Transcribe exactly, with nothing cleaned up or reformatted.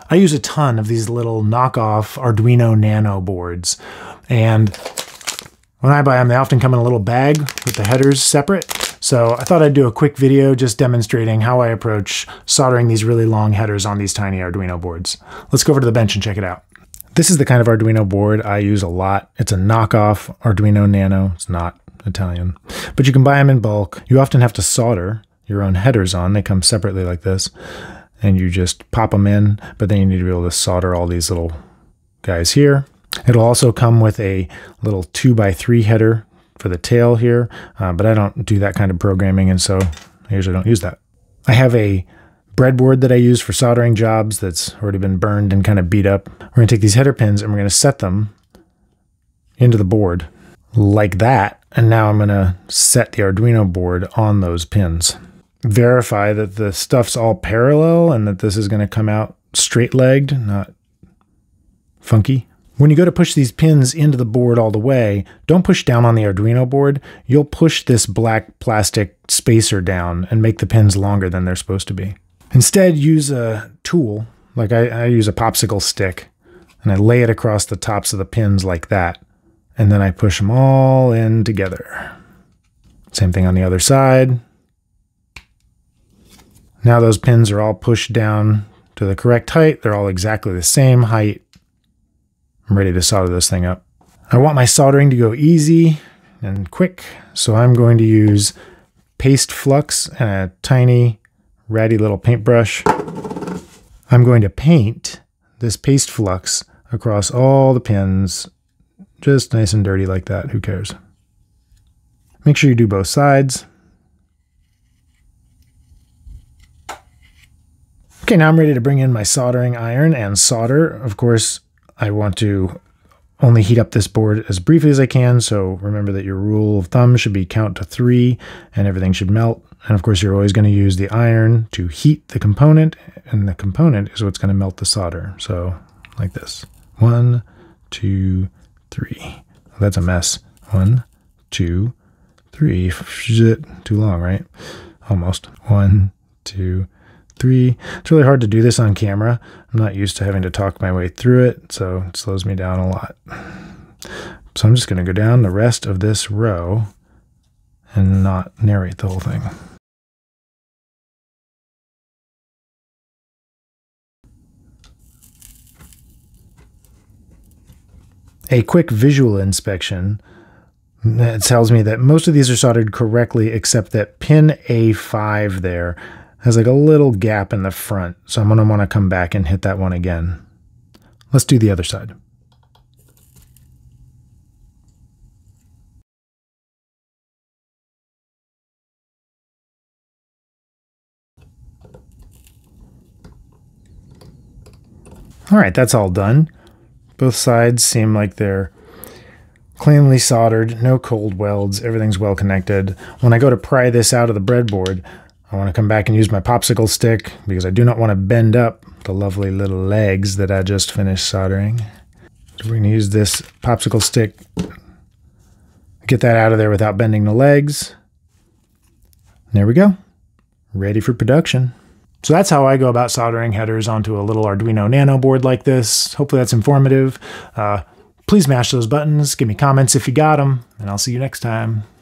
I use a ton of these little knockoff Arduino Nano boards. And when I buy them, they often come in a little bag with the headers separate. So I thought I'd do a quick video just demonstrating how I approach soldering these really long headers on these tiny Arduino boards. Let's go over to the bench and check it out. This is the kind of Arduino board I use a lot. It's a knockoff Arduino Nano. It's not Italian, but you can buy them in bulk. You often have to solder your own headers on. They come separately like this, and you just pop them in, but then you need to be able to solder all these little guys here. It'll also come with a little two by three header for the tail here, uh, but I don't do that kind of programming, and so I usually don't use that. I have a breadboard that I use for soldering jobs that's already been burned and kind of beat up. We're going to take these header pins and we're going to set them into the board like that, and now I'm going to set the Arduino board on those pins. Verify that the stuff's all parallel and that this is going to come out straight-legged, not funky. When you go to push these pins into the board all the way, don't push down on the Arduino board. You'll push this black plastic spacer down and make the pins longer than they're supposed to be. Instead, use a tool, like I, I use a popsicle stick, and I lay it across the tops of the pins like that, and then I push them all in together. Same thing on the other side. Now those pins are all pushed down to the correct height. They're all exactly the same height. I'm ready to solder this thing up. I want my soldering to go easy and quick, so I'm going to use paste flux and a tiny ratty little paintbrush. I'm going to paint this paste flux across all the pins, just nice and dirty like that. Who cares? Make sure you do both sides. Okay, now I'm ready to bring in my soldering iron and solder. Of course, I want to only heat up this board as briefly as I can, so remember that your rule of thumb should be count to three and everything should melt. And of course, you're always going to use the iron to heat the component, and the component is what's going to melt the solder. So like this. One, two, three. That's a mess. One, two, three. Shit, too long, right? Almost. One, two, three. It's really hard to do this on camera. I'm not used to having to talk my way through it, so it slows me down a lot. So I'm just going to go down the rest of this row and not narrate the whole thing. A quick visual inspection that tells me that most of these are soldered correctly, except that pin A five there has like a little gap in the front. So I'm going to want to come back and hit that one again. Let's do the other side. All right, that's all done. Both sides seem like they're cleanly soldered, no cold welds, everything's well connected. When I go to pry this out of the breadboard, I want to come back and use my popsicle stick because I do not want to bend up the lovely little legs that I just finished soldering. So we're going to use this popsicle stick, get that out of there without bending the legs. And there we go, ready for production. So that's how I go about soldering headers onto a little Arduino Nano board like this. Hopefully that's informative. Uh, please mash those buttons, give me comments if you got them, and I'll see you next time.